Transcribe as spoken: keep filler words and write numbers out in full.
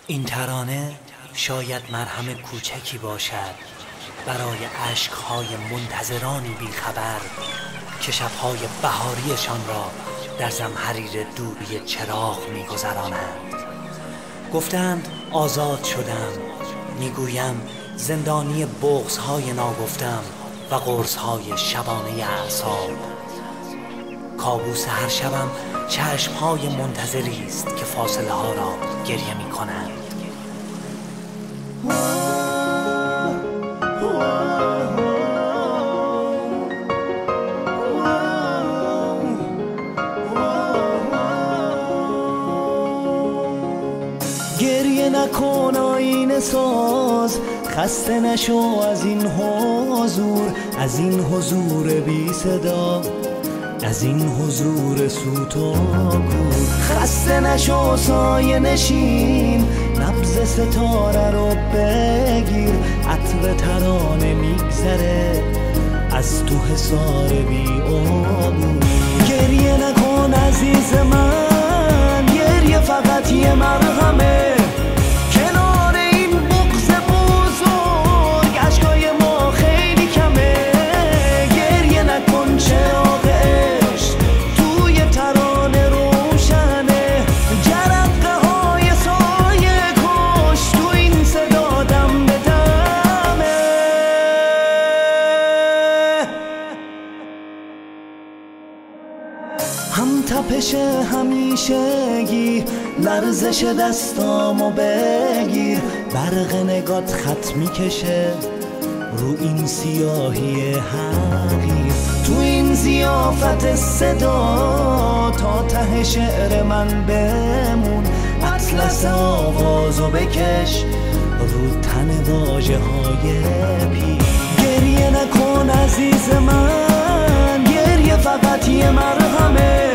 این ترانه شاید مرهم کوچکی باشد برای اشک‌های منتظرانی بیخبر که شب‌های بهاریشان را در زمهریر دوری چراغ می‌گذرانند. گفتند آزاد شدم، میگویم زندانی بغض‌های ناگفتم و قرص‌های شبانه اعصاب. کابوس هر شبم چشم‌های منتظری است که فاصله ها را گریه می‌کنند. گریه نکن آینه ساز، خسته نشو از این حضور، از این حضور بی صدا، از این حضور سوت و کور. خسته نشو سایه نشین، نبض ستاره رو بگیر، عطر ترانه میگذره از تو حصار بی عبور. گریه نکن عزیز من، گریه فقط یه مرهمه کنار این بغض بزرگ، اشکای ما خیلی کمه. گریه نکن چراغ عشق توی ترانه روشنه، جرقه‌های سایه کش تو این صدا دم به دمه. هم تپش همیشگی، لرزش دستامو بگیر، برق نگات خط میکشه رو این سیاهی حقیر. تو این ضیافت صدا تا ته شعر من بمون، اطلس آوازو بکش رو تن واژه های پی. گریه نکن عزیز من، گریه فقط یه مرهمه